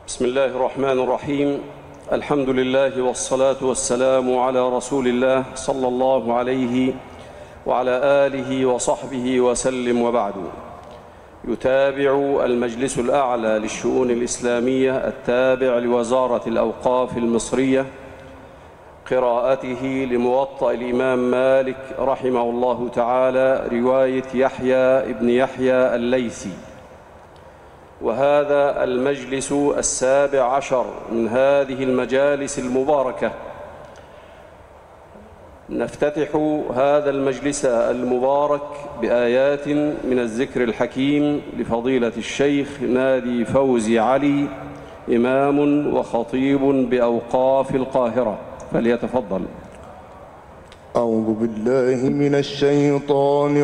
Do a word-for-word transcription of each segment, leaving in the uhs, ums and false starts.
بسم الله الرحمن الرحيم. الحمد لله والصلاة والسلام على رسول الله صلى الله عليه وعلى آله وصحبه وسلم، وبعد. يتابع المجلس الأعلى للشؤون الإسلامية التابع لوزارة الأوقاف المصرية قراءته لموطأ الإمام مالك رحمه الله تعالى رواية يحيى ابن يحيى الليثي، وهذا المجلس السابع عشر من هذه المجالس المباركة. نفتتح هذا المجلس المبارك بآيات من الذكر الحكيم لفضيلة الشيخ نادي فوزي علي، إمام وخطيب بأوقاف القاهرة، فليتفضل. أعوذ بالله من الشيطان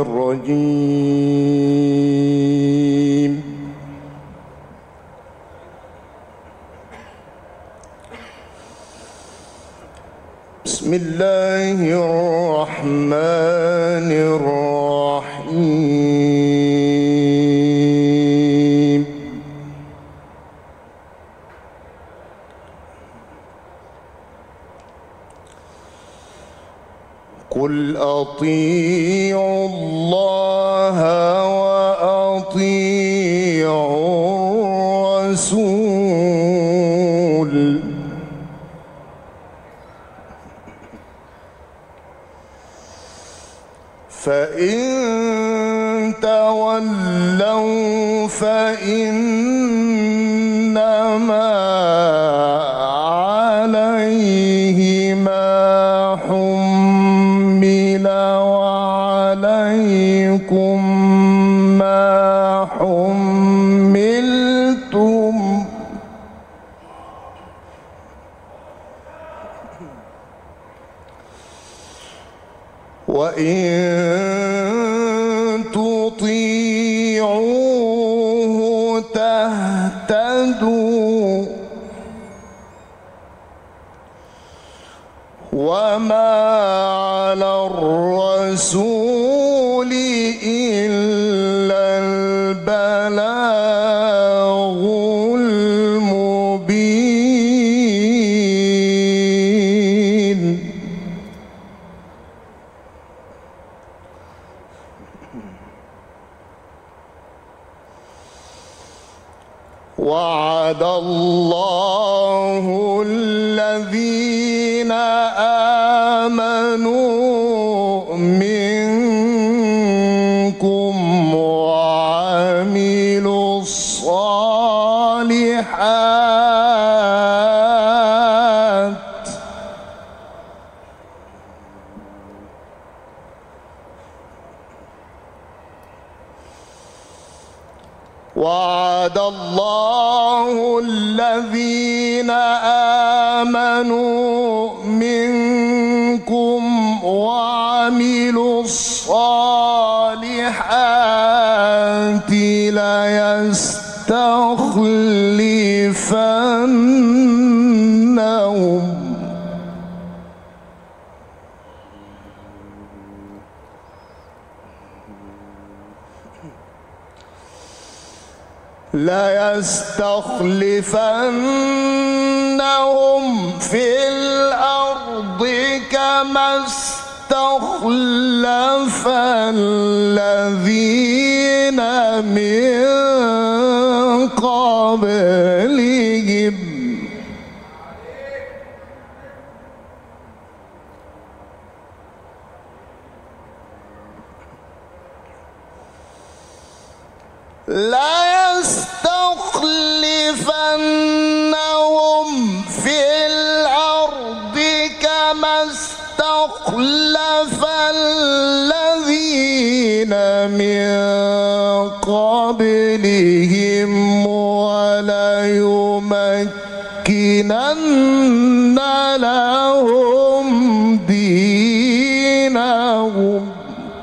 الرجيم. بسم الله الرحمن الرحيم. قل أطيعوا الله وأطيعوا الرسول فإن تولوا فإنما عليه ما حمل وعليكم ما حملتم وإن تطيعوه تهتدوا وما على الرسول إلا البلاغ المبين. وعد الله الذين آمنوا منكم وعملوا الصالحات وعد الله الذين آمنوا منكم وعملوا الصالحات ليستخلفنهم ليستخلفنهم في الأرض كما استخلف الذين من قبلهم لا يستخلفنهم في الأرض كما استخلف الذين من قبلهم وليمكنن لهم دينهم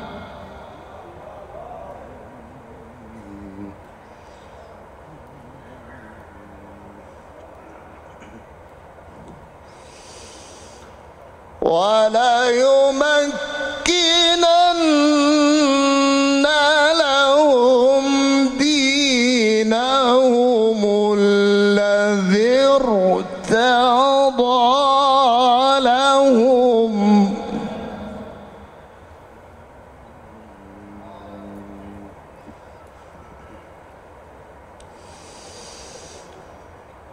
وليمكنن لهم دينهم الذي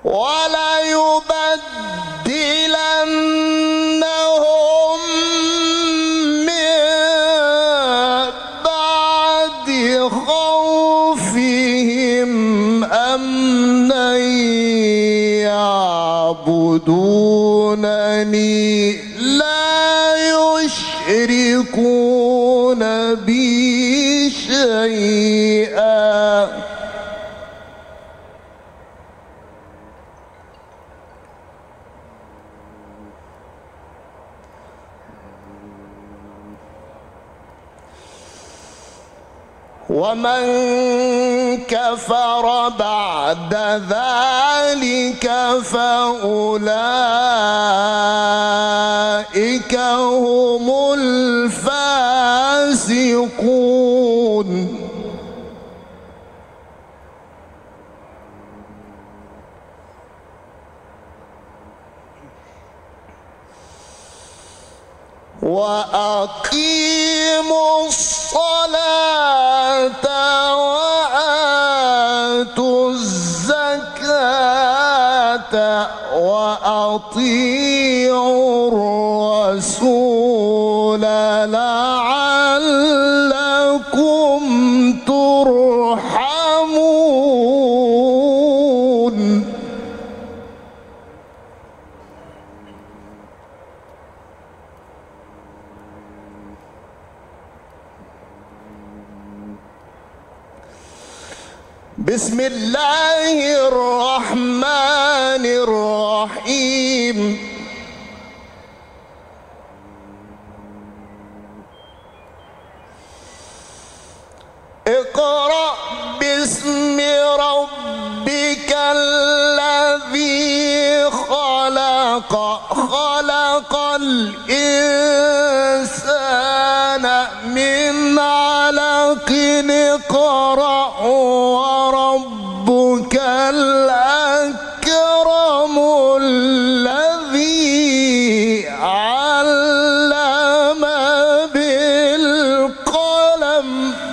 وليبدلنهم من بعد خوفهم أمنا يعبدونني لا يشركون بي شيئا ومن كفر بعد ذلك فأولئك هم الفاسقون. وأقيموا الصلاة وآتوا الزكاة وأطيعوا الرسول لعلكم ترحمون. بسم الله الرحمن الرحيم. اقرأ باسم ربك الذي خلق خلق الإنسان من علق اقرأ وربك الأكرم الذي علم بالقلم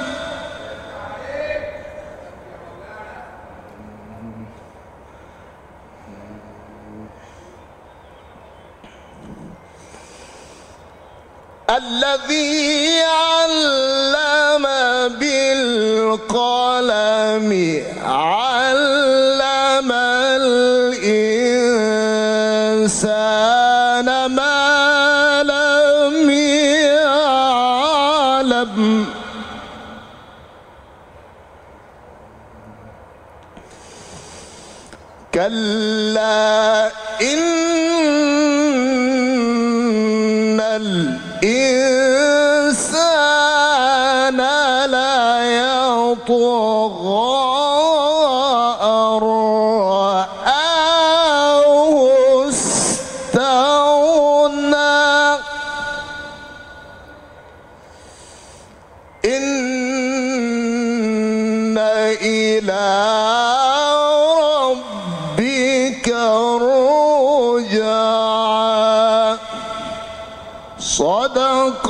الذي علم بالقلم علم الإنسان ما لم يعلم. كلا إن الإنسان ليطغى أن رآه استغنى. إن إلى ربك الرجعى. صدق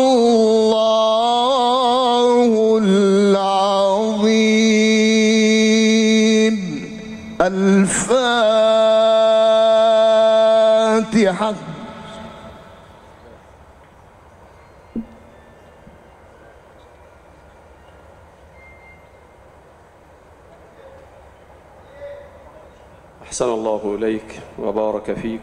الله العظيم. الفاتحة. أحسن الله إليك وبارك فيك.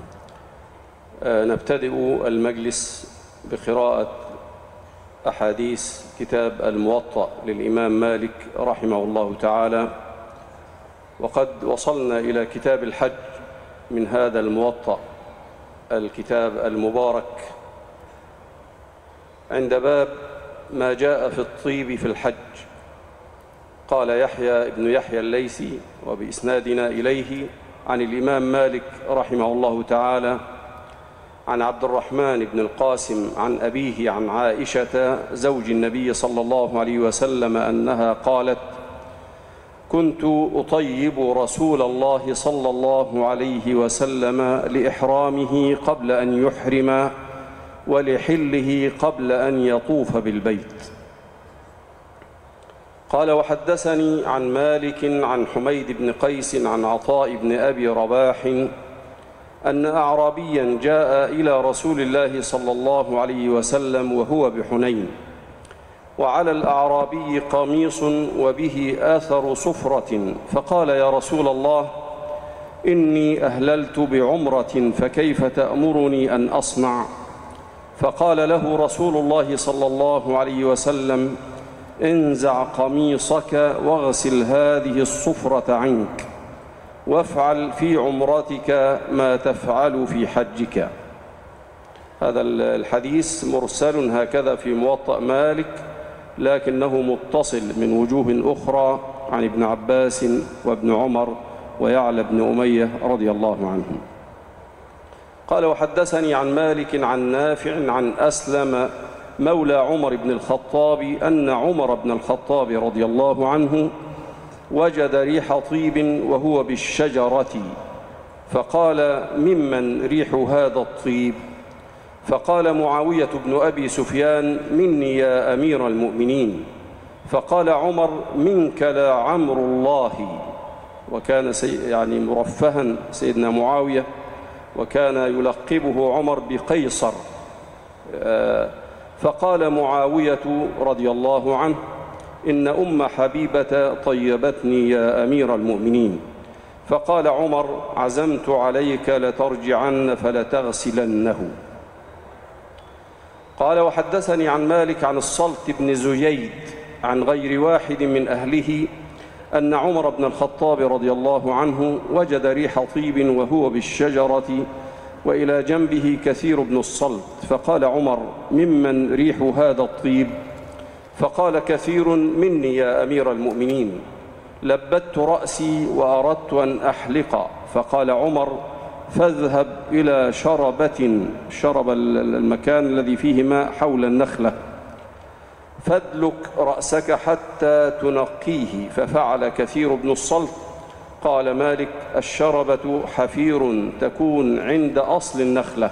نبتدئ المجلس بقراءة أحاديث كتاب الموطأ للإمام مالك رحمه الله تعالى، وقد وصلنا إلى كتاب الحج من هذا الموطأ الكتاب المبارك عند باب ما جاء في الطيب في الحج. قال يحيى ابن يحيى الليثي وبإسنادنا إليه عن الإمام مالك رحمه الله تعالى عن عبد الرحمن بن القاسم عن أبيه عن عائشة زوج النبي صلى الله عليه وسلم أنها قالت: كنت أطيب رسول الله صلى الله عليه وسلم لإحرامه قبل أن يحرم ولحله قبل أن يطوف بالبيت. قال وحدثني عن مالك عن حميد بن قيس عن عطاء بن أبي رباح أن أعرابيا جاء إلى رسول الله صلى الله عليه وسلم وهو بحنين، وعلى الأعرابي قميص وبه آثر صفرة، فقال يا رسول الله إني أهللت بعمرة فكيف تأمرني أن أصنع؟ فقال له رسول الله صلى الله عليه وسلم انزع قميصك واغسل هذه الصفرة عنك وافعل في عمرتك ما تفعل في حجك. هذا الحديث مرسل هكذا في موطأ مالك، لكنه متصل من وجوه أخرى عن ابن عباس وابن عمر ويعلى بن أمية رضي الله عنهم. قال وحدثني عن مالك عن نافع عن أسلم مولى عمر بن الخطاب أن عمر بن الخطاب رضي الله عنه وجد ريح طيب وهو بالشجرة، فقال ممن ريح هذا الطيب؟ فقال معاوية بن أبي سفيان مني يا أمير المؤمنين. فقال عمر منك لا عمر الله. وكان سي يعني مرفها سيدنا معاوية، وكان يلقبه عمر بقيصر. فقال معاوية رضي الله عنه إن أم حبيبة طيبتني يا أمير المؤمنين. فقال عمر عزمت عليك لترجعن فلتغسلنه. قال وحدثني عن مالك عن الصلت بن زييد عن غير واحد من أهله أن عمر بن الخطاب رضي الله عنه وجد ريح طيب وهو بالشجرة وإلى جنبه كثير بن الصلت، فقال عمر ممن ريح هذا الطيب؟ فقال كثير مني يا أمير المؤمنين. لبت رأسي وأردت أن أحلق، فقال عمر فاذهب إلى شربة، شرب المكان الذي فيه ماء حول النخلة، فادلك رأسك حتى تنقيه، ففعل كثير بن الصلت. قال مالك الشربة حفير تكون عند أصل النخلة.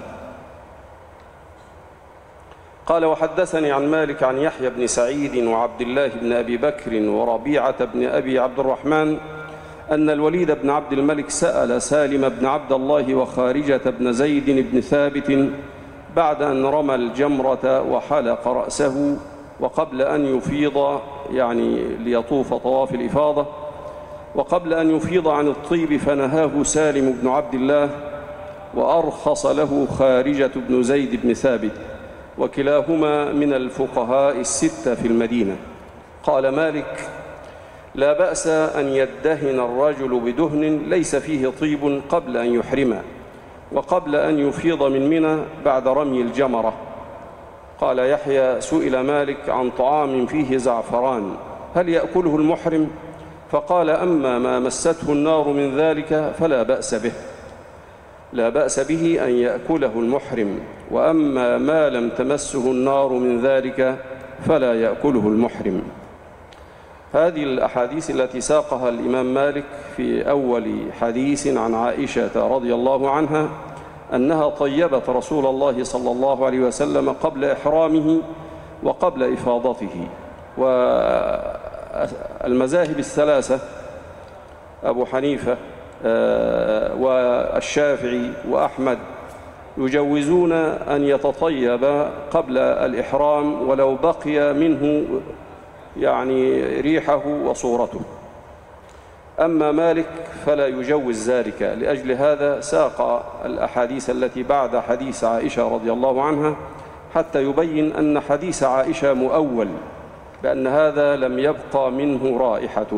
قال وحدثني عن مالك عن يحيى بن سعيد وعبد الله بن أبي بكر وربيعة بن أبي عبد الرحمن أن الوليد بن عبد الملك سأل سالم بن عبد الله وخارجة بن زيد بن ثابت بعد أن رمى الجمرة وحلق رأسه وقبل أن يفيض، يعني ليطوف طواف الإفاضة، وقبل أن يفيض عن الطيب، فنهاه سالم بن عبد الله وأرخص له خارجة بن زيد بن ثابت، وكلاهما من الفقهاء الستة في المدينة. قال مالك لا بأس أن يدهن الرجل بدهن ليس فيه طيب قبل أن يحرم وقبل أن يفيض من منى بعد رمي الجمرة. قال يحيى سئل مالك عن طعام فيه زعفران هل يأكله المحرم؟ فقال أما ما مسته النار من ذلك فلا بأس به، لا بأس به أن يأكله المحرم، وأما ما لم تمسه النار من ذلك فلا يأكله المحرم. هذه الأحاديث التي ساقها الإمام مالك في أول حديث عن عائشة رضي الله عنها أنها طيبت رسول الله صلى الله عليه وسلم قبل إحرامه وقبل إفاضته. والمذاهب الثلاثة أبو حنيفة والشافعي وأحمد يجوزون أن يتطيب قبل الإحرام ولو بقي منه يعني ريحه وصورته. أما مالك فلا يجوز ذلك، لأجل هذا ساق الأحاديث التي بعد حديث عائشة رضي الله عنها حتى يبين أن حديث عائشة مؤول، بأن هذا لم يبقى منه رائحته.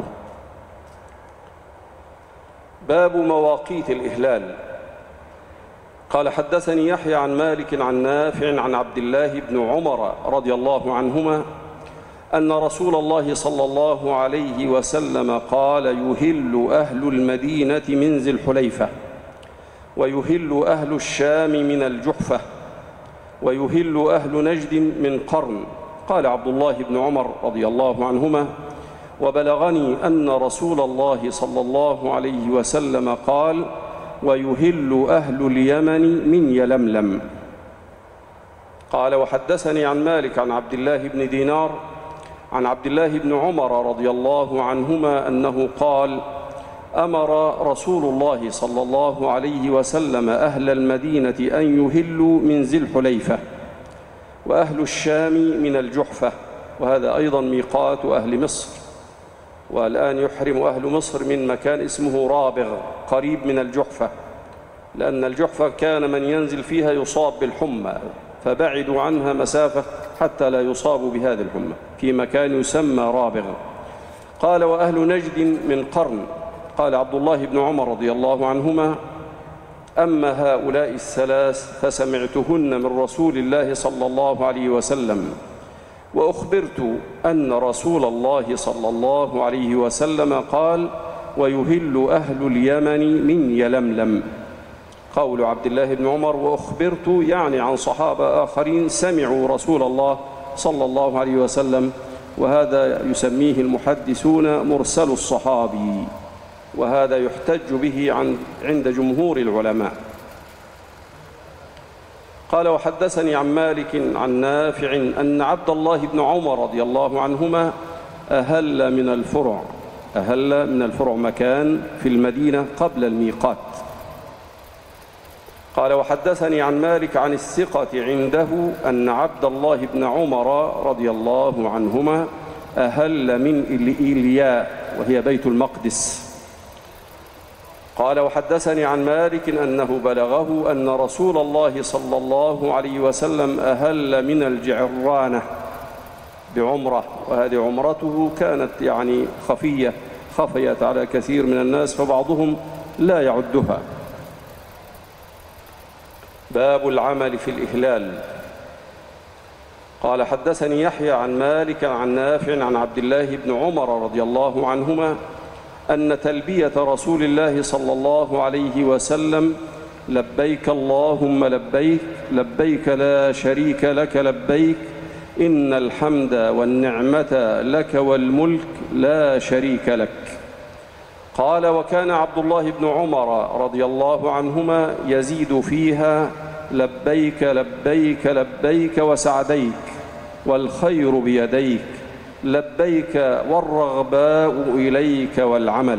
باب مواقيت الإهلال. قال حدثني يحيى عن مالك عن نافع عن عبد الله بن عمر رضي الله عنهما أن رسول الله صلى الله عليه وسلم قال يهل أهل المدينة من ذي الحليفة، ويهل أهل الشام من الجحفة، ويهل أهل نجد من قرن. قال عبد الله بن عمر رضي الله عنهما وبلغني أن رسول الله صلى الله عليه وسلم قال ويهل أهل اليمن من يلملم. قال وحدثني عن مالك عن عبد الله بن دينار عن عبد الله بن عمر رضي الله عنهما أنه قال: أمر رسول الله صلى الله عليه وسلم أهل المدينة أن يهلوا من ذي الحليفة، وأهل الشام من الجحفة، وهذا أيضا ميقات أهل مصر. والآن يحرم أهل مصر من مكان اسمه رابغ قريب من الجحفة، لأن الجحفة كان من ينزل فيها يصاب بالحمى، فبعدوا عنها مسافة حتى لا يصابوا بهذه الحمى في مكان يسمى رابغ. قال: وأهل نجد من قرن. قال عبد الله بن عمر رضي الله عنهما: أما هؤلاء الثلاث فسمعتهن من رسول الله صلى الله عليه وسلم، وأخبرت أن رسول الله صلى الله عليه وسلم قال: ويهل أهل اليمن من يلملم. قول عبد الله بن عمر وأخبرت يعني عن صحابة آخرين سمعوا رسول الله صلى الله عليه وسلم، وهذا يسميه المحدثون مرسل الصحابي، وهذا يحتج به عند جمهور العلماء. قال: وحدثني عن مالك عن نافع أن عبد الله بن عمر رضي الله عنهما أهل من الفرع أهل من الفرع مكان في المدينة قبل الميقات. قال: وحدثني عن مالك عن الثقة عنده أن عبد الله بن عمر رضي الله عنهما أهل من إيلياء، وهي بيت المقدس. قال: وحدثني عن مالك أنه بلغه أن رسول الله صلى الله عليه وسلم أهل من الجعرانة بعمرة، وهذه عمرته كانت يعني خفية خفيت على كثير من الناس، فبعضهم لا يعدها. باب العمل في الإهلال. قال: حدثني يحيى عن مالك عن نافع عن عبد الله بن عمر رضي الله عنهما أن تلبية رسول الله صلى الله عليه وسلم: لبيك اللهم لبيك لبيك لا شريك لك لبيك إن الحمد والنعمة لك والملك لا شريك لك. قال: وكان عبد الله بن عمر رضي الله عنهما يزيد فيها: لبيك لبيك لبيك وسعديك والخير بيديك، لبيك والرغباء إليك والعمل.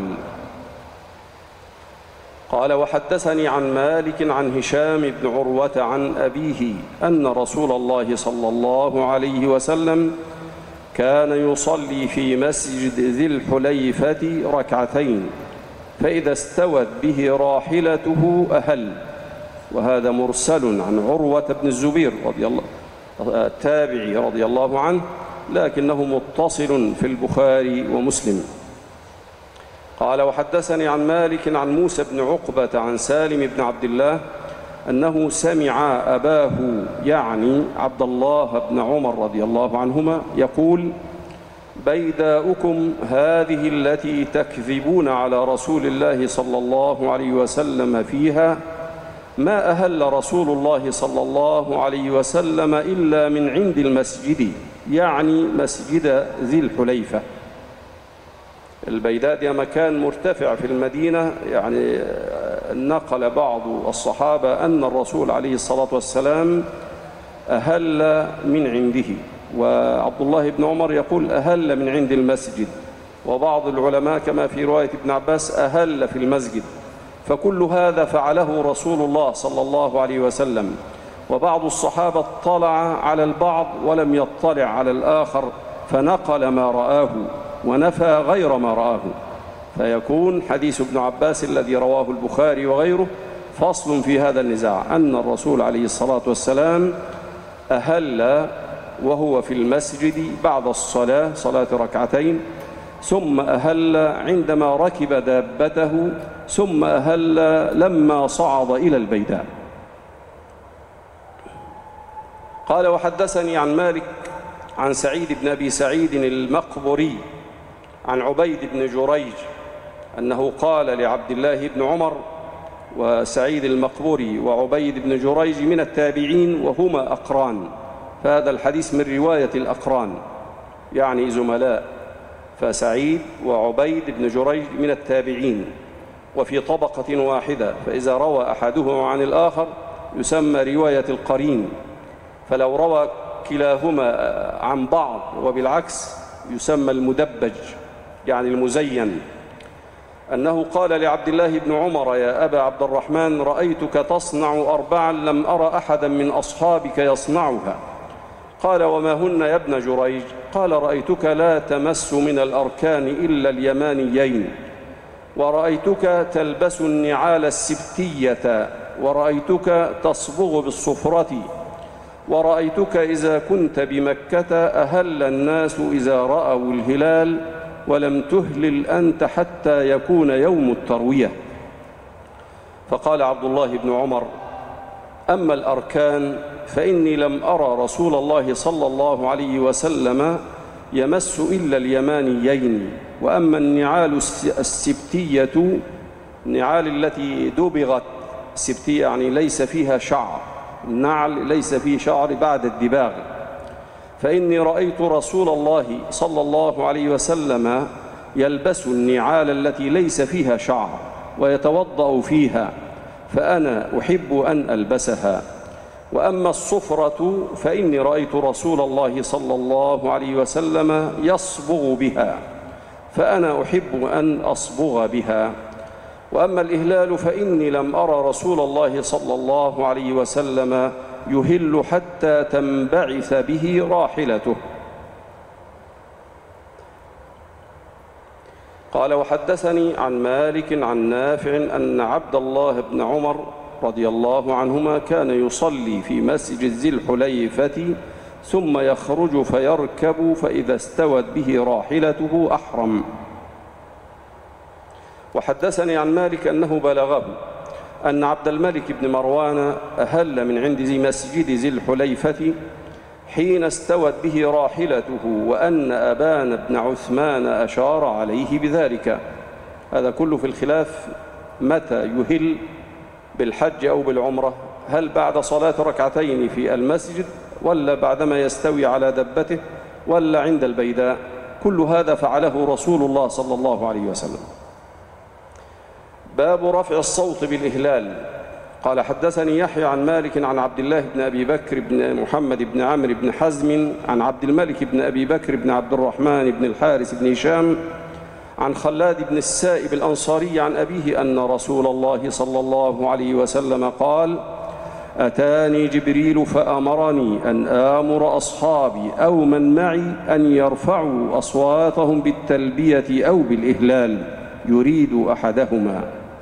قال: وحدثني عن مالك عن هشام بن عروة عن أبيه أن رسول الله صلى الله عليه وسلم كان يصلي في مسجد ذي الحليفة ركعتين، فإذا استوت به راحلته أهل. وهذا مرسل عن عروة بن الزبير رضي الله التابعي رضي الله عنه، لكنه متصل في البخاري ومسلم. قال: وحدثني عن مالك عن موسى بن عقبة عن سالم بن عبد الله أنه سمع أباه يعني عبد الله بن عمر رضي الله عنهما يقول: بيداؤكم هذه التي تكذبون على رسول الله صلى الله عليه وسلم فيها، ما أهل رسول الله صلى الله عليه وسلم إلا من عند المسجد، يعني مسجد ذي الحليفة. البيداء ده مكان مرتفع في المدينة، يعني نقل بعض الصحابة أن الرسول عليه الصلاة والسلام أهل من عنده، وعبد الله بن عمر يقول أهل من عند المسجد، وبعض العلماء كما في رواية ابن عباس أهل في المسجد. فكل هذا فعله رسول الله صلى الله عليه وسلم، وبعض الصحابة اطلع على البعض ولم يطلع على الآخر، فنقل ما رآه ونفى غير ما رآه، فيكون حديث ابن عباس الذي رواه البخاري وغيره فصل في هذا النزاع، أن الرسول عليه الصلاة والسلام أهل وهو في المسجد بعد الصلاة صلاة ركعتين، ثم أهل عندما ركب دابته، ثم أهل لما صعد إلى البيداء. قال: وحدثني عن مالك عن سعيد بن أبي سعيد المقبري عن عبيد بن جريج أنه قال لعبد الله بن عمر، وسعيد المقبري وعبيد بن جريج من التابعين وهما أقران، فهذا الحديث من رواية الأقران يعني زملاء، فسعيد وعبيد بن جريج من التابعين وفي طبقة واحدة، فإذا روى أحدهما عن الآخر يسمى رواية القرين، فلو روى كلاهما عن بعض وبالعكس يسمى المدبج يعني المزين، أنه قال لعبد الله بن عمر: يا أبا عبد الرحمن، رأيتك تصنع أربعا لم أرى أحدا من أصحابك يصنعها. قال: وما هن يا ابن جريج؟ قال: رأيتك لا تمس من الأركان إلا اليمانيين، ورأيتك تلبس النعال السبتية، ورأيتك تصبغ بالصفرة، ورأيتك إذا كنت بمكة أهل الناس إذا رأوا الهلال، ولم تهلل أنت حتى يكون يوم التروية. فقال عبد الله بن عمر: أما الأركان فإني لم أرى رسول الله صلى الله عليه وسلم يمس إلا اليمانيين، وأما النعال السبتية، النعال التي دبغت، سبتية يعني ليس فيها شعر، النعل ليس فيه شعر بعد الدباغ، فإني رأيت رسول الله صلى الله عليه وسلم يلبس النعال التي ليس فيها شعر ويتوضأ فيها، فأنا أحب أن ألبسها. وأما الصفرة فإني رأيت رسول الله صلى الله عليه وسلم يصبغ بها، فأنا أحب أن أصبغ بها. وأما الإهلال فإني لم أرى رسول الله صلى الله عليه وسلم يهل حتى تنبعث به راحلته. قال: وحدثني عن مالك عن نافع أن عبد الله بن عمر رضي الله عنهما كان يصلي في مسجد ذي الحليفة ثم يخرج فيركب، فإذا استوت به راحلته أحرم. وحدثني عن مالك أنه بلغه أن عبد الملك بن مروان أهل من عند ذي مسجد ذي الحليفة حين استوت به راحلته، وأن أبان بن عثمان أشار عليه بذلك. هذا كله في الخلاف متى يهل بالحج أو بالعمرة، هل بعد صلاة ركعتين في المسجد، ولا بعدما يستوي على دبته، ولا عند البيداء. كل هذا فعله رسول الله صلى الله عليه وسلم. باب رفع الصوت بالإهلال. قال: حدثني يحيى عن مالك عن عبد الله بن أبي بكر بن محمد بن عمرو بن حزم عن عبد الملك بن أبي بكر بن عبد الرحمن بن الحارث بن هشام عن خلاد بن السائب الأنصاري عن أبيه أن رسول الله صلى الله عليه وسلم قال: أتاني جبريل فأمرني أن آمر أصحابي أو من معي أن يرفعوا أصواتهم بالتلبية أو بالإهلال، يريد أحدهما.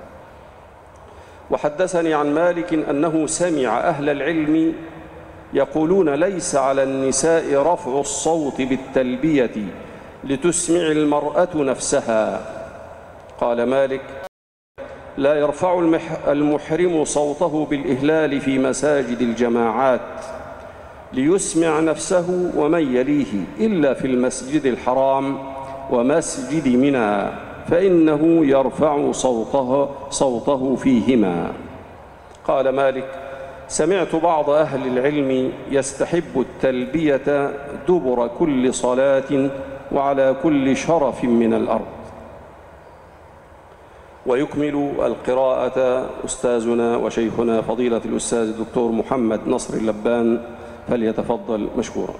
وحدثني عن مالك أنه سمع أهل العلم يقولون: ليس على النساء رفع الصوت بالتلبية لتسمع المرأة نفسها. قال مالك: لا يرفع المحرم صوته بالإهلال في مساجد الجماعات ليسمع نفسه ومن يليه، إلا في المسجد الحرام ومسجد منى، فإنه يرفع صوته, صوته فيهما. قال مالك: سمعت بعض أهل العلم يستحب التلبية دبر كل صلاة وعلى كل شرف من الأرض. ويكمل القراءة أستاذنا وشيخنا فضيلة الأستاذ الدكتور محمد نصر اللبان، فليتفضل مشكورا.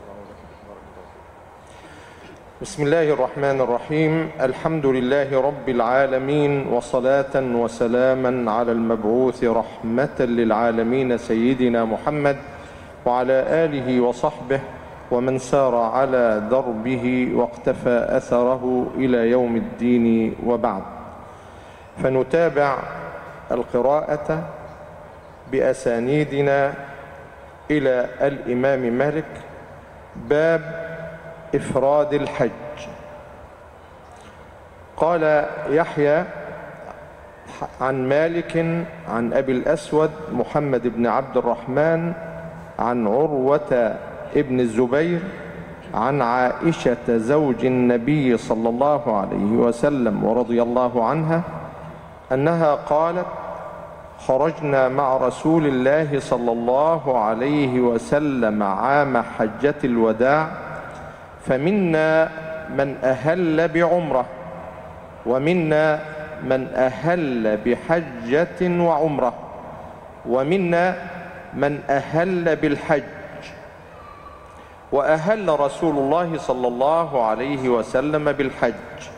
بسم الله الرحمن الرحيم. الحمد لله رب العالمين، وصلاة وسلاما على المبعوث رحمة للعالمين سيدنا محمد وعلى آله وصحبه ومن سار على دربه واقتفى أثره إلى يوم الدين، وبعد. فنتابع القراءة بأسانيدنا إلى الإمام مالك. باب إفراد الحج. قال يحيى عن مالك عن أبي الأسود محمد بن عبد الرحمن عن عروة ابن الزبير عن عائشة زوج النبي صلى الله عليه وسلم ورضي الله عنها أنها قالت: خرجنا مع رسول الله صلى الله عليه وسلم عام حجة الوداع، فمنا من أهل بعمرة، ومنا من أهل بحجة وعمرة، ومنا من أهل بالحج. وأهل رسول الله صلى الله عليه وسلم بالحج.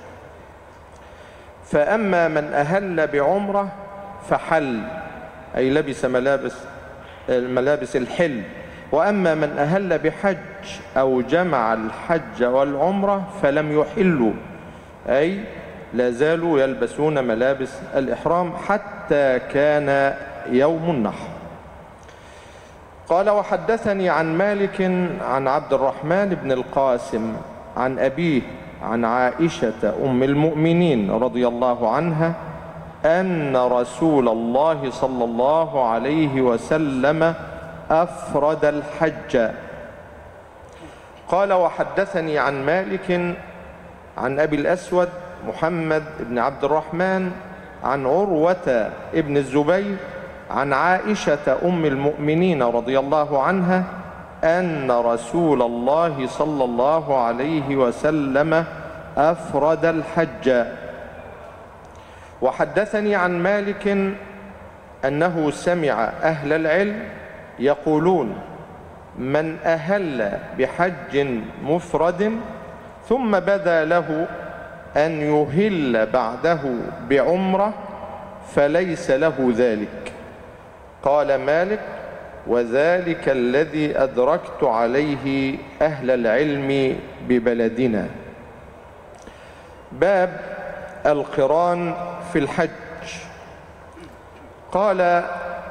فأما من أهل بعمرة فحل، أي لبس ملابس ملابس الحل. وأما من أهل بحج أو جمع الحج والعمرة فلم يحلوا، أي لا زالوا يلبسون ملابس الإحرام حتى كان يوم النحر. قال: وحدثني عن مالك عن عبد الرحمن بن القاسم عن أبيه عن عائشة أم المؤمنين رضي الله عنها أن رسول الله صلى الله عليه وسلم أفرد الحج. قال: وحدثني عن مالك عن أبي الأسود محمد بن عبد الرحمن عن عروة ابن الزبير عن عائشة أم المؤمنين رضي الله عنها أن رسول الله صلى الله عليه وسلم أفرد الحج. وحدثني عن مالك أنه سمع أهل العلم يقولون: من أهل بحج مفرد ثم بدا له أن يهل بعده بعمرة فليس له ذلك. قال مالك: وذلك الذي أدركت عليه أهل العلم ببلدنا. باب القران في الحج. قال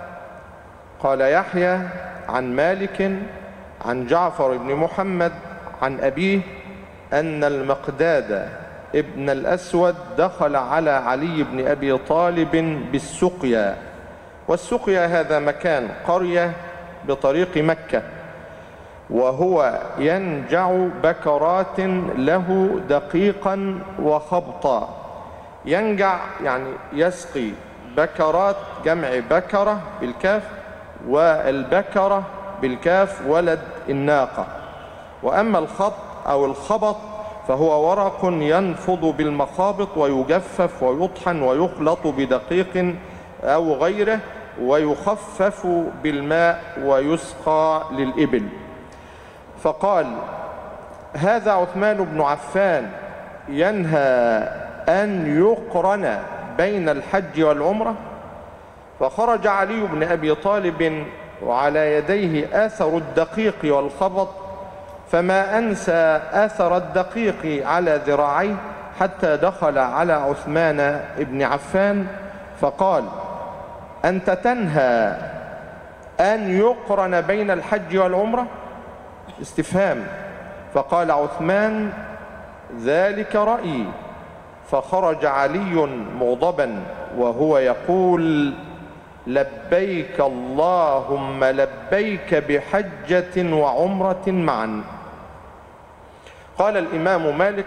قال يحيى عن مالك عن جعفر بن محمد عن أبيه أن المقداد ابن الأسود دخل على علي بن أبي طالب بالسقيا. والسقيا هذا مكان قرية بطريق مكة، وهو ينجع بكرات له دقيقا وخبطا. ينجع يعني يسقي بكرات، جمع بكرة بالكاف، والبكرة بالكاف ولد الناقة. وأما الخط أو الخبط فهو ورق ينفض بالمخابط ويجفف ويطحن ويخلط بدقيق أو غيره ويخفف بالماء ويسقى للإبل. فقال: هذا عثمان بن عفان ينهى أن يقرن بين الحج والعمرة. فخرج علي بن أبي طالب وعلى يديه أثر الدقيق والخبط، فما أنسى أثر الدقيق على ذراعيه حتى دخل على عثمان بن عفان فقال: أنت تنهى أن يقرن بين الحج والعمرة؟ استفهام. فقال عثمان: ذلك رأيي. فخرج علي مغضبا وهو يقول: لبيك اللهم لبيك بحجة وعمرة معا. قال الإمام مالك: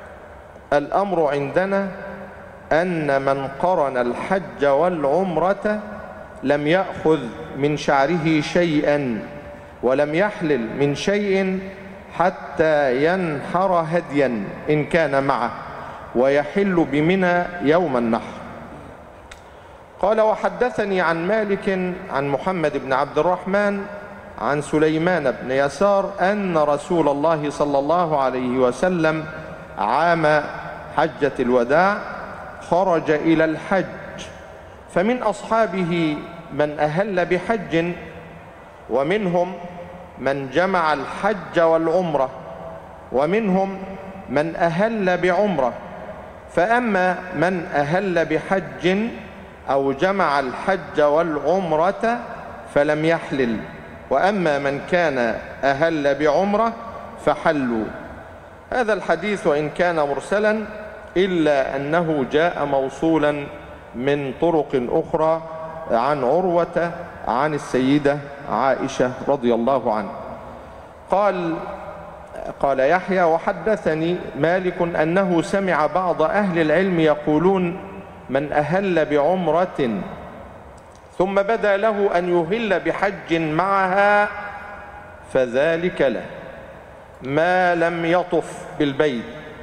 الأمر عندنا أن من قرن الحج والعمرة لم يأخذ من شعره شيئا ولم يحلل من شيء حتى ينحر هديا إن كان معه، ويحل بمنى يوم النحر. قال: وحدثني عن مالك عن محمد بن عبد الرحمن عن سليمان بن يسار أن رسول الله صلى الله عليه وسلم عام حجة الوداع خرج إلى الحج، فمن أصحابه من أهل بحج، ومنهم من جمع الحج والعمرة، ومنهم من أهل بعمرة. فأما من أهل بحج أو جمع الحج والعمرة فلم يحلل، وأما من كان أهل بعمرة فحلوا. هذا الحديث وإن كان مرسلا إلا أنه جاء موصولا من طرق أخرى عن عروة عن السيدة عائشة رضي الله عنها. قال قال يحيى: وحدثني مالك أنه سمع بعض أهل العلم يقولون: من أهل بعمرة ثم بدا له أن يهل بحج معها فذلك له، ما لم يطف بالبيت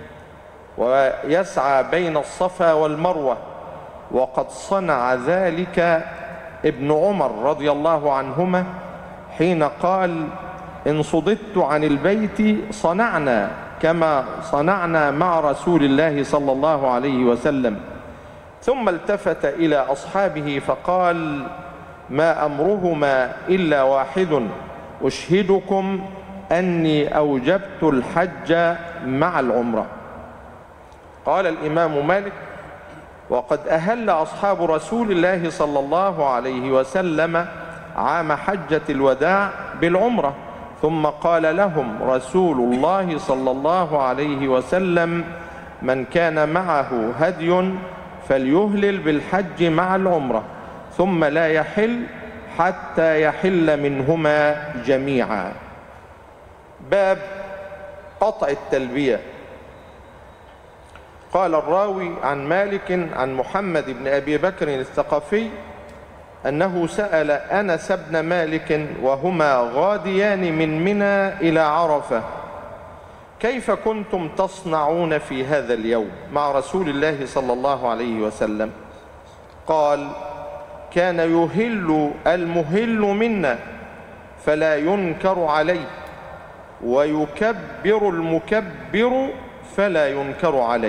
ويسعى بين الصفا والمروة. وقد صنع ذلك ابن عمر رضي الله عنهما حين قال: إن صددت عن البيت صنعنا كما صنعنا مع رسول الله صلى الله عليه وسلم. ثم التفت إلى أصحابه فقال: ما أمرهما إلا واحد، أشهدكم أني أوجبت الحج مع العمرة. قال الإمام مالك: وقد أهل أصحاب رسول الله صلى الله عليه وسلم عام حجة الوداع بالعمرة، ثم قال لهم رسول الله صلى الله عليه وسلم: من كان معه هدي فليهلل بالحج مع العمرة، ثم لا يحل حتى يحل منهما جميعا. باب قطع التلبية. قال الراوي عن مالك عن محمد بن أبي بكر الثقفي أنه سأل أنس بن مالك وهما غاديان من منى إلى عرفة: كيف كنتم تصنعون في هذا اليوم مع رسول الله صلى الله عليه وسلم؟ قال: كان يهل المهل منا فلا ينكر عليه، ويكبر المكبر فلا ينكر عليه.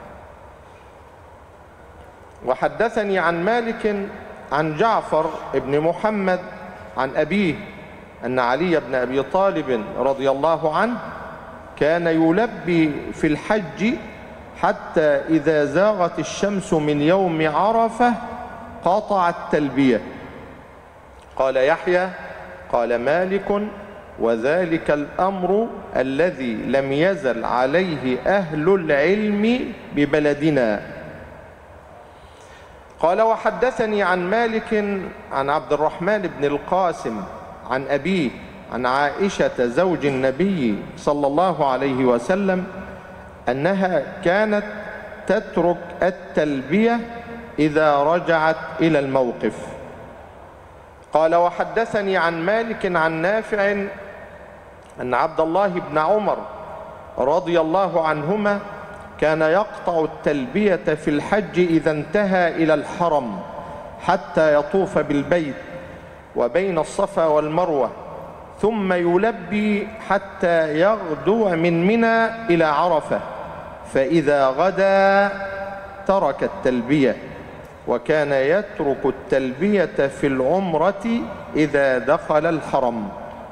وحدثني عن مالك عن جعفر بن محمد عن أبيه أن علي بن أبي طالب رضي الله عنه كان يلبي في الحج حتى إذا زاغت الشمس من يوم عرفة قطع التلبية. قال يحيى: قال مالك: وذلك الأمر الذي لم يزل عليه أهل العلم ببلدنا. قال: وحدثني عن مالك عن عبد الرحمن بن القاسم عن أبيه عن عائشة زوج النبي صلى الله عليه وسلم أنها كانت تترك التلبية إذا رجعت إلى الموقف. قال: وحدثني عن مالك عن نافع أن عبد الله بن عمر رضي الله عنهما كان يقطع التلبية في الحج إذا انتهى إلى الحرم حتى يطوف بالبيت وبين الصفا والمروة، ثم يلبي حتى يغدو من منى إلى عرفة، فإذا غدا ترك التلبية، وكان يترك التلبية في العمرة إذا دخل الحرم.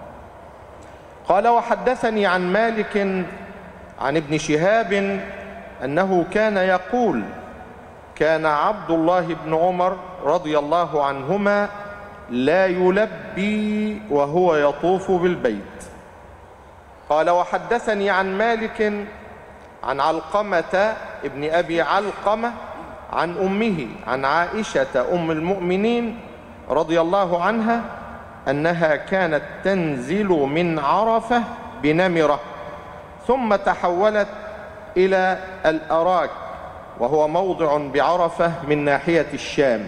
قال: وحدثني عن مالك عن ابن شهاب أنه كان يقول: كان عبد الله بن عمر رضي الله عنهما لا يلبي وهو يطوف بالبيت. قال: وحدثني عن مالك عن علقمة ابن أبي علقمة عن أمه عن عائشة أم المؤمنين رضي الله عنها أنها كانت تنزل من عرفة بنمرة، ثم تحولت إلى الأراك وهو موضع بعرفة من ناحية الشام.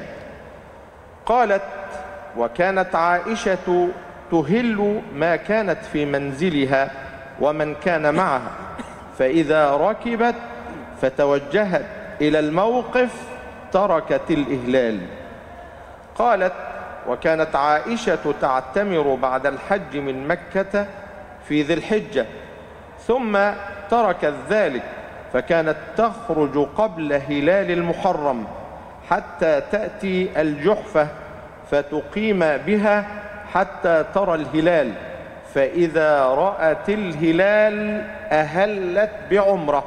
قالت: وكانت عائشة تهل ما كانت في منزلها ومن كان معها، فإذا ركبت فتوجهت إلى الموقف تركت الإهلال. قالت: وكانت عائشة تعتمر بعد الحج من مكة في ذي الحجة، ثم تركت ذلك فكانت تخرج قبل هلال المحرم حتى تأتي الجحفة فتقيم بها حتى ترى الهلال، فإذا رأت الهلال أهلت بعمرة.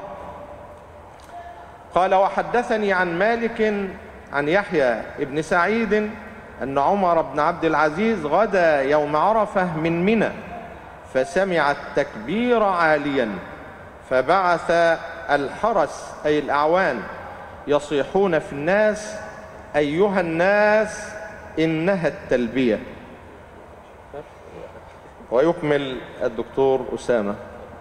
قال: وحدثني عن مالك عن يحيى بن سعيد أن عمر بن عبد العزيز غدا يوم عرفة من منى فسمع التكبير عاليا، فبعث الحرس أي الأعوان يصيحون في الناس: أيها الناس إنها التلبية. ويكمل الدكتور أسامة.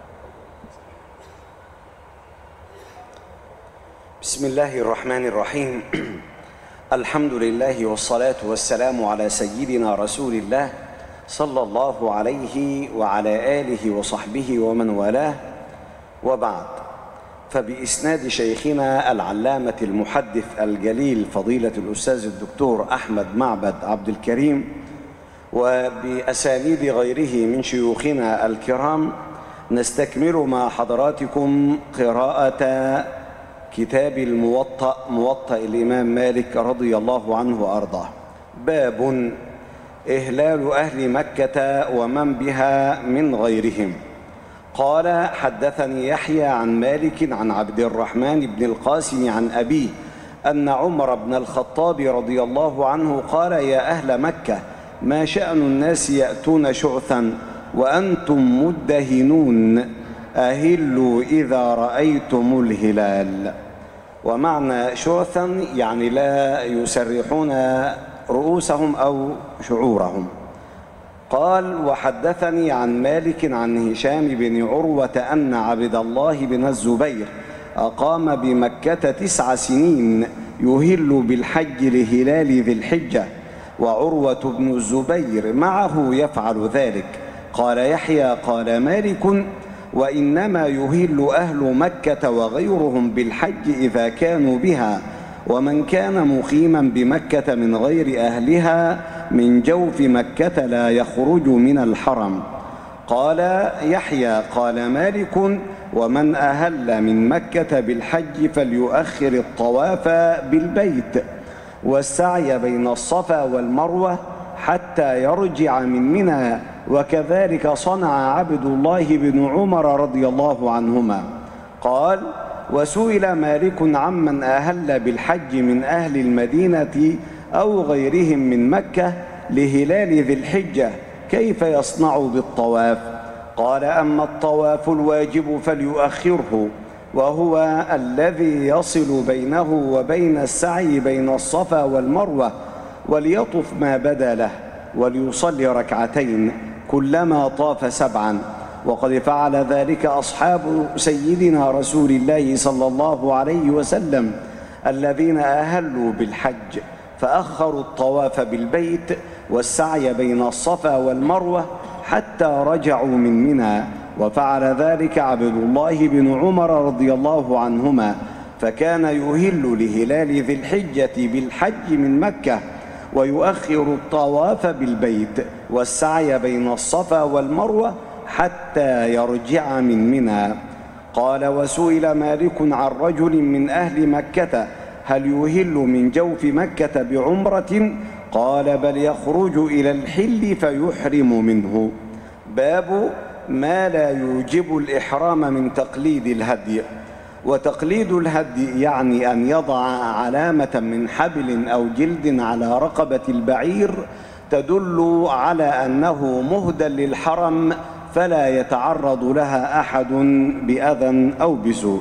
بسم الله الرحمن الرحيم. الحمد لله والصلاة والسلام على سيدنا رسول الله صلى الله عليه وعلى آله وصحبه ومن والاه، وبعد. فبإسناد شيخنا العلامة المحدث الجليل فضيلة الأستاذ الدكتور أحمد معبد عبد الكريم، وبأسانيد غيره من شيوخنا الكرام نستكمل مع حضراتكم قراءة كتاب الموطأ، موطأ الإمام مالك رضي الله عنه وأرضاه. باب إهلال أهل مكة ومن بها من غيرهم. قال: حدثني يحيى عن مالك عن عبد الرحمن بن القاسم عن أبيه أن عمر بن الخطاب رضي الله عنه قال: يا أهل مكة، ما شأن الناس يأتون شعثا وأنتم مدهنون، أهلوا إذا رأيتم الهلال. ومعنى شعثا يعني لا يسرحون رؤوسهم أو شعورهم. قال: وحدثني عن مالك عن هشام بن عروة أن عبد الله بن الزبير أقام بمكة تسع سنين يهل بالحج لهلال ذي الحجة، وعروة بن الزبير معه يفعل ذلك. قال يحيى: قال مالك: وإنما يهل أهل مكة وغيرهم بالحج إذا كانوا بها، ومن كان مقيما بمكة من غير أهلها من جوف مكة لا يخرج من الحرم. قال يحيى: قال مالك: ومن أهل من مكة بالحج فليؤخر الطواف بالبيت والسعي بين الصفا والمروة حتى يرجع من منى، وكذلك صنع عبد الله بن عمر رضي الله عنهما. قال: وسئل مالك عمن أهل بالحج من أهل المدينة أو غيرهم من مكة لهلال ذي الحجة كيف يصنع بالطواف؟ قال: أما الطواف الواجب فليؤخره، وهو الذي يصل بينه وبين السعي بين الصفا والمروة، وليطف ما بدا له، وليصلي ركعتين كلما طاف سبعا. وقد فعل ذلك أصحاب سيدنا رسول الله صلى الله عليه وسلم الذين أهلوا بالحج، فأخروا الطواف بالبيت والسعي بين الصفا والمروة حتى رجعوا من منى. وفعل ذلك عبد الله بن عمر رضي الله عنهما، فكان يهل لهلال ذي الحجة بالحج من مكة، ويؤخر الطواف بالبيت والسعي بين الصفا والمروة حتى يرجع من منى. قال: وسئل مالك عن رجل من أهل مكة هل يهل من جوف مكة بعمرة؟ قال: بل يخرج إلى الحل فيحرم منه. باب ما لا يوجب الإحرام من تقليد الهدي. وتقليد الهدي يعني أن يضع علامة من حبل أو جلد على رقبة البعير تدل على أنه مهدى للحرم، فلا يتعرض لها أحد بأذى أو بسوء.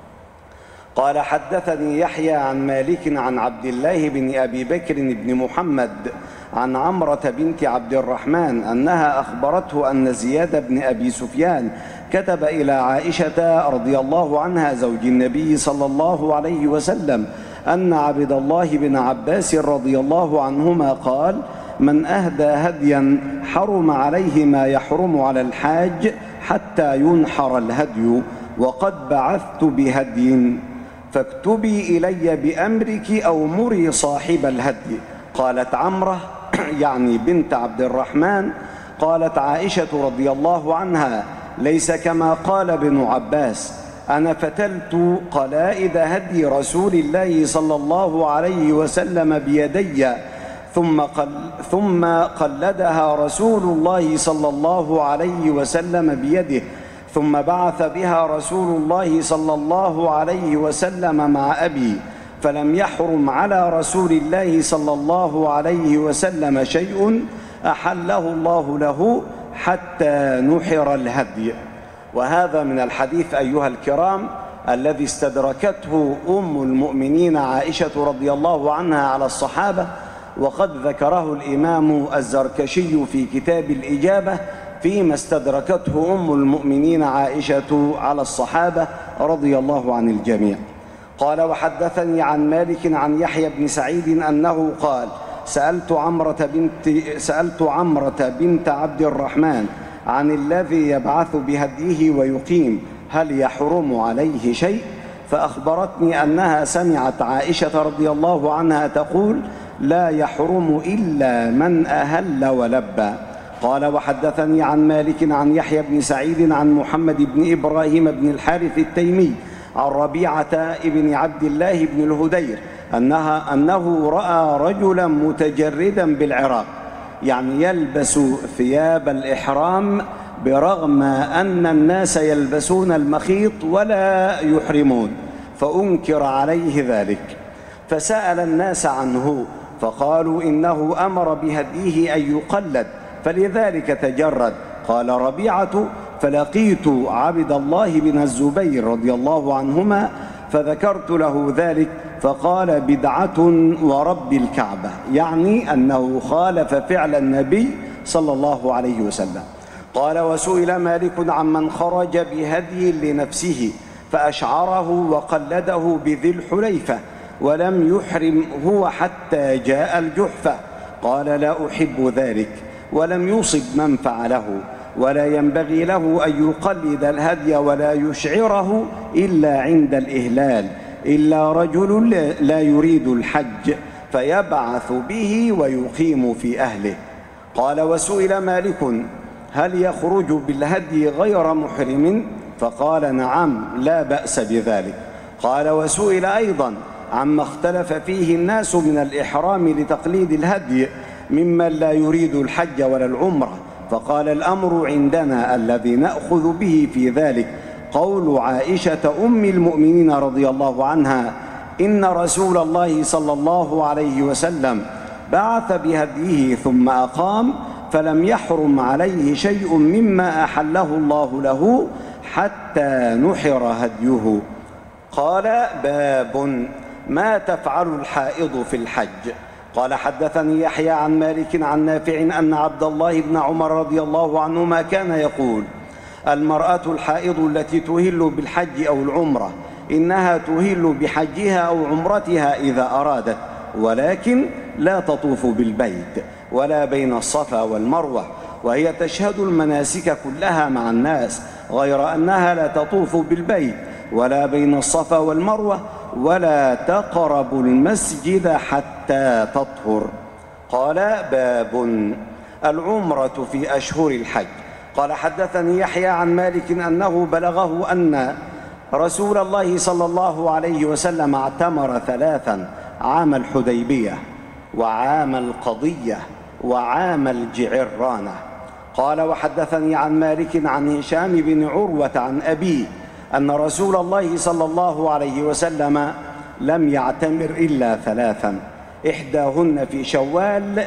قال: حدثني يحيى عن مالك عن عبد الله بن أبي بكر بن محمد عن عمرة بنت عبد الرحمن أنها أخبرته أن زياد بن أبي سفيان كتب إلى عائشة رضي الله عنها زوج النبي صلى الله عليه وسلم أن عبد الله بن عباس رضي الله عنهما قال: من أهدى هديا حرم عليه ما يحرم على الحاج حتى ينحر الهدي، وقد بعثت بهدي، فاكتبي إلي بأمرك أو مري صاحب الهدي. قالت عمرة يعني بنت عبد الرحمن: قالت عائشة رضي الله عنها: ليس كما قال ابن عباس، أنا فتلت قلائد هدي رسول الله صلى الله عليه وسلم بيدي، ثم, قل ثم قلدها رسول الله صلى الله عليه وسلم بيده، ثم بعث بها رسول الله صلى الله عليه وسلم مع أبي، فلم يحرم على رسول الله صلى الله عليه وسلم شيء أحله الله له حتى نحر الهدي. وهذا من الحديث أيها الكرام الذي استدركته أم المؤمنين عائشة رضي الله عنها على الصحابة، وقد ذكره الإمام الزركشي في كتاب الإجابة فيما استدركته أم المؤمنين عائشة على الصحابة رضي الله عن الجميع. قال: وحدثني عن مالك عن يحيى بن سعيد أنه قال: سألت عمرة بنت, سألت عمرة بنت عبد الرحمن عن الذي يبعث بهديه ويقيم هل يحرم عليه شيء؟ فأخبرتني أنها سمعت عائشة رضي الله عنها تقول: لا يحرم إلا من أهل ولبى. قال وحدثني عن مالك عن يحيى بن سعيد عن محمد بن إبراهيم بن الحارث التيمي عن ربيعة بن عبد الله بن الهدير أنها أنه رأى رجلا متجردا بالعراق، يعني يلبس ثياب الإحرام برغم أن الناس يلبسون المخيط ولا يحرمون، فأنكر عليه ذلك، فسأل الناس عنه فقالوا إنه أمر بهديه أن يقلد فلذلك تجرد. قال ربيعة فلقيت عبد الله بن الزبير رضي الله عنهما فذكرت له ذلك فقال بدعة ورب الكعبة، يعني أنه خالف فعل النبي صلى الله عليه وسلم. قال وسئل مالك عمن خرج بهدي لنفسه فأشعره وقلده بذي الحليفة ولم يحرم هو حتى جاء الجحفة، قال لا أحب ذلك ولم يصب من فعله، ولا ينبغي له أن يقلد الهدي ولا يشعره إلا عند الإهلال، إلا رجل لا يريد الحج فيبعث به ويقيم في أهله. قال وسئل مالك هل يخرج بالهدي غير محرم؟ فقال نعم لا بأس بذلك. قال وسئل أيضا عما اختلف فيه الناس من الإحرام لتقليد الهدي ممن لا يريد الحج ولا العمرة، فقال الأمر عندنا الذي نأخذ به في ذلك قول عائشة أم المؤمنين رضي الله عنها إن رسول الله صلى الله عليه وسلم بعث بهديه ثم أقام فلم يحرم عليه شيء مما أحله الله له حتى نحر هديه. قال باب ما تفعل الحائض في الحج. قال حدثني يحيى عن مالك عن نافع أن عبد الله بن عمر رضي الله عنهما كان يقول المرأة الحائض التي تهل بالحج أو العمرة إنها تهل بحجها أو عمرتها إذا أرادت، ولكن لا تطوف بالبيت ولا بين الصفا والمروة، وهي تشهد المناسك كلها مع الناس، غير أنها لا تطوف بالبيت ولا بين الصفا والمروة ولا تقرب المسجد حتى تطهر. قال باب العمرة في أشهر الحج. قال حدثني يحيى عن مالك أنه بلغه أن رسول الله صلى الله عليه وسلم اعتمر ثلاثا عام الحديبية وعام القضية وعام الجعرانة. قال وحدثني عن مالك عن هشام بن عروة عن أبيه أن رسول الله صلى الله عليه وسلم لم يعتمر إلا ثلاثا، إحداهن في شوال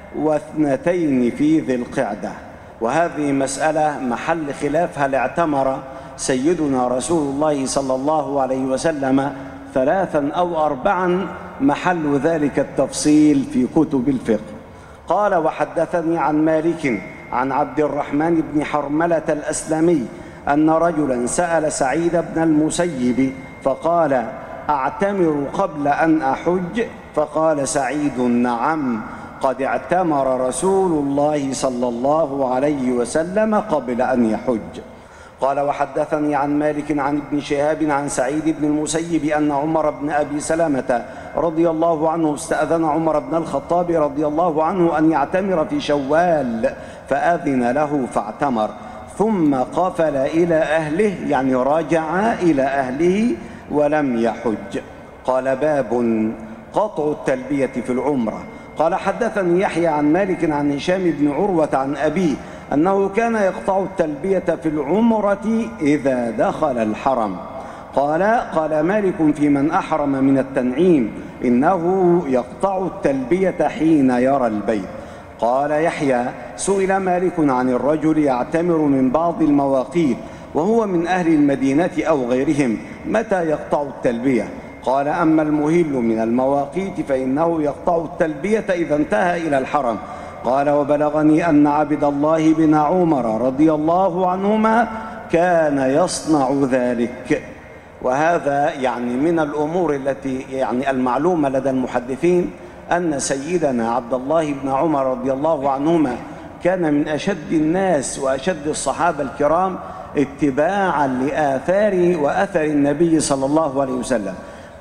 واثنتين في ذي القعدة، وهذه مسألة محل خلاف هل اعتمر سيدنا رسول الله صلى الله عليه وسلم ثلاثا أو أربعا، محل ذلك التفصيل في كتب الفقه. قال وحدثني عن مالك عن عبد الرحمن بن حرملة الأسلمي أن رجلا سأل سعيد بن المسيب فقال أعتمر قبل أن أحج؟ فقال سعيد نعم قد اعتمر رسول الله صلى الله عليه وسلم قبل أن يحج. قال وحدثني عن مالك عن ابن شهاب عن سعيد بن المسيب أن عمر بن أبي سلمة رضي الله عنه استأذن عمر بن الخطاب رضي الله عنه أن يعتمر في شوال فأذن له فاعتمر، ثم قفل إلى أهله، يعني راجع إلى أهله ولم يحج. قال باب قطع التلبية في العمرة. قال حدثني يحيى عن مالك عن هشام بن عروة عن أبيه أنه كان يقطع التلبية في العمرة إذا دخل الحرم. قال قال مالك في من أحرم من التنعيم إنه يقطع التلبية حين يرى البيت. قال يحيى سئل مالك عن الرجل يعتمر من بعض المواقيت وهو من أهل المدينة أو غيرهم متى يقطع التلبية؟ قال أما المهل من المواقيت فإنه يقطع التلبية إذا انتهى إلى الحرم. قال وبلغني أن عبد الله بن عمر رضي الله عنهما كان يصنع ذلك. وهذا يعني من الأمور التي يعني المعلومة لدى المحدثين أن سيدنا عبد الله بن عمر رضي الله عنهما كان من أشد الناس وأشد الصحابة الكرام اتباعا لآثار وأثر النبي صلى الله عليه وسلم،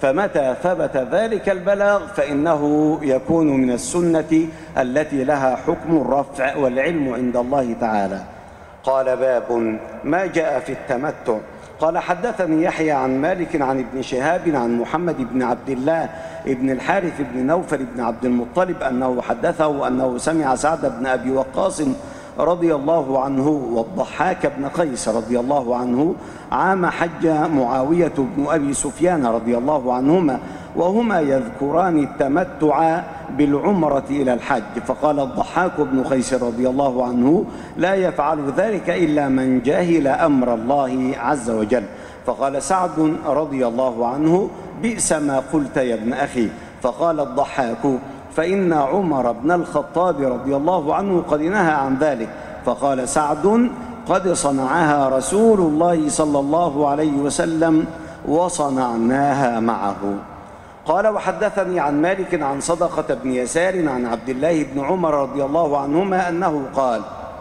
فمتى ثبت ذلك البلاغ فإنه يكون من السنة التي لها حكم الرفع، والعلم عند الله تعالى. قال: باب ما جاء في التمتع. قال: حدثني يحيى عن مالك عن ابن شهاب عن محمد بن عبد الله بن الحارث بن نوفل بن عبد المطلب أنه حدثه أنه سمع سعد بن أبي وقاص رضي الله عنه والضحاك بن قيس رضي الله عنه عام حج معاوية بن أبي سفيان رضي الله عنهما، وهما يذكران التمتع بالعمرة إلى الحج. فقال الضحاك بن قيس رضي الله عنه: لا يفعل ذلك إلا من جاهل أمر الله عز وجل. فقال سعد رضي الله عنه: بئس ما قلت يا ابن أخي. فقال الضحاك: فإن عمر بن الخطاب رضي الله عنه قد نهى عن ذلك. فقال سعد: قد صنعها رسول الله صلى الله عليه وسلم وصنعناها معه. قال: وحدثني عن مالك عن صدقة بن يسار عن عبد الله بن عمر رضي الله عنهما أنه قال: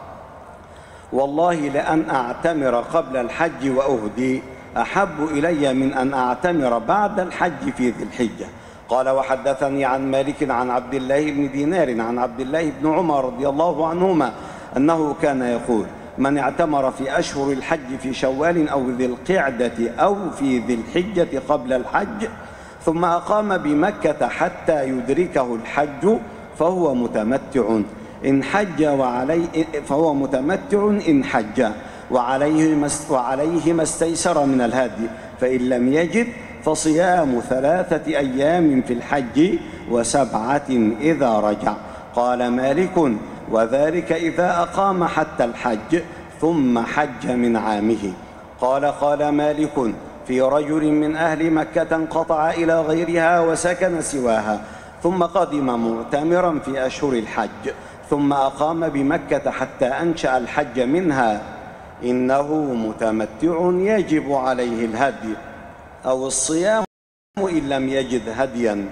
والله لأن أعتمر قبل الحج وأهدي أحب إلي من أن أعتمر بعد الحج في ذي الحجة. قال: وحدثني عن مالك عن عبد الله بن دينار عن عبد الله بن عمر رضي الله عنهما أنه كان يقول: من اعتمر في أشهر الحج في شوال أو ذي القعدة أو في ذي الحجة قبل الحج ثم أقام بمكة حتى يدركه الحج فهو متمتع إن حج وعليه فهو متمتع إن حج وعليه وعليه ما استيسر من الهدي، فإن لم يجد فصيام ثلاثة أيام في الحج وسبعة إذا رجع. قال مالك: وذلك إذا أقام حتى الحج ثم حج من عامه. قال: قال مالك: في رجل من أهل مكة انقطع إلى غيرها وسكن سواها ثم قدم معتمرا في أشهر الحج ثم أقام بمكة حتى أنشأ الحج منها، إنه متمتع يجب عليه الهدي أو الصيام إن لم يجد هديا،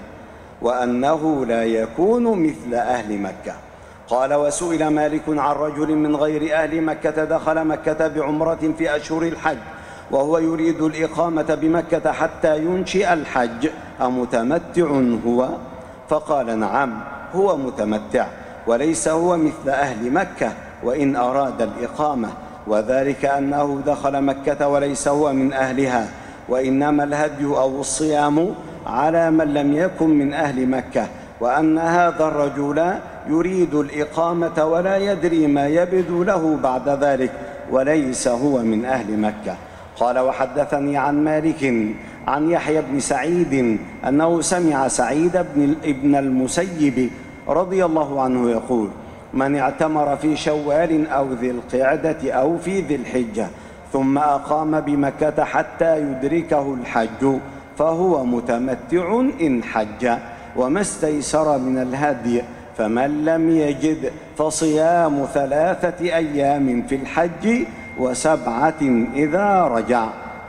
وأنه لا يكون مثل أهل مكة. قال: وسئل مالك عن رجل من غير أهل مكة دخل مكة بعمرة في أشهر الحج وهو يريد الإقامة بمكة حتى ينشئ الحج، أمتمتع هو؟ فقال: نعم، هو متمتع، وليس هو مثل أهل مكة وإن أراد الإقامة، وذلك أنه دخل مكة وليس هو من أهلها، وإنما الهدي أو الصيام على من لم يكن من أهل مكة، وأن هذا الرجل يريد الإقامة ولا يدري ما يبدو له بعد ذلك، وليس هو من أهل مكة. قال: وحدثني عن مالك عن يحيى بن سعيد أنه سمع سعيد بن المسيب رضي الله عنه يقول: من اعتمر في شوال أو ذي القعدة أو في ذي الحجة ثم أقام بمكة حتى يدركه الحج فهو متمتع إن حج وما استيسر من الهدي، فمن لم يجد فصيام ثلاثة أيام في الحج وسبعة إذا رجع.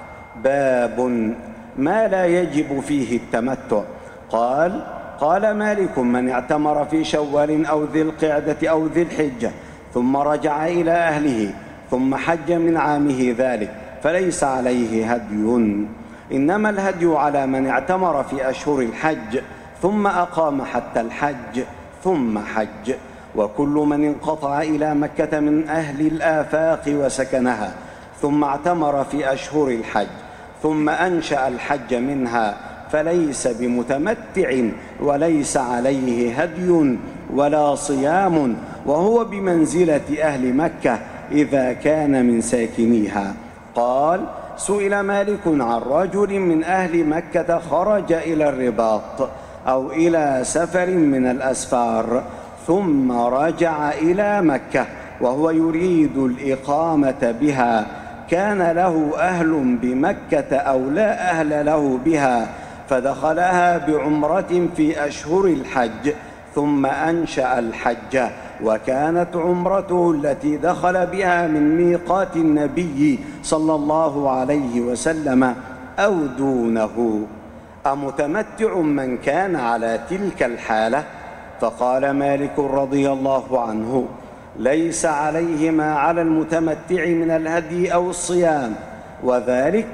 باب ما لا يجب فيه التمتع. قال: قال مالك: من اعتمر في شوال أو ذي القعدة أو ذي الحجة ثم رجع إلى أهله ثم حج من عامه ذلك فليس عليه هدي، إنما الهدي على من اعتمر في أشهر الحج ثم أقام حتى الحج ثم حج. وكل من انقطع إلى مكة من أهل الآفاق وسكنها ثم اعتمر في أشهر الحج ثم أنشأ الحج منها فليس بمتمتع وليس عليه هدي ولا صيام، وهو بمنزلة أهل مكة إذا كان من ساكنيها. قال: سئل مالك عن رجل من أهل مكة خرج إلى الرباط أو إلى سفر من الأسفار ثم رجع إلى مكة وهو يريد الإقامة بها، كان له أهل بمكة أو لا أهل له بها، فدخلها بعمرة في أشهر الحج ثم أنشأ الحج، وكانت عمرته التي دخل بها من ميقات النبي صلى الله عليه وسلم أو دونه، أمتمتع من كان على تلك الحالة؟ فقال مالك رضي الله عنه: ليس عليه ما على المتمتع من الهدي أو الصيام، وذلك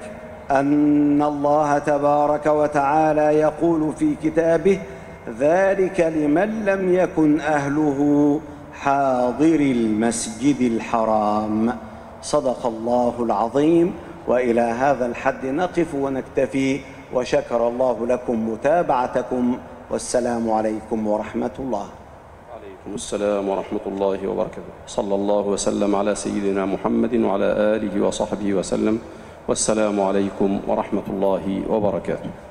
أن الله تبارك وتعالى يقول في كتابه: ذلك لمن لم يكن أهله حاضر المسجد الحرام. صدق الله العظيم. وإلى هذا الحد نقف ونكتفي، وشكر الله لكم متابعتكم، والسلام عليكم ورحمة الله. وعليكم السلام ورحمة الله وبركاته. صلى الله وسلم على سيدنا محمد وعلى آله وصحبه وسلم، والسلام عليكم ورحمة الله وبركاته.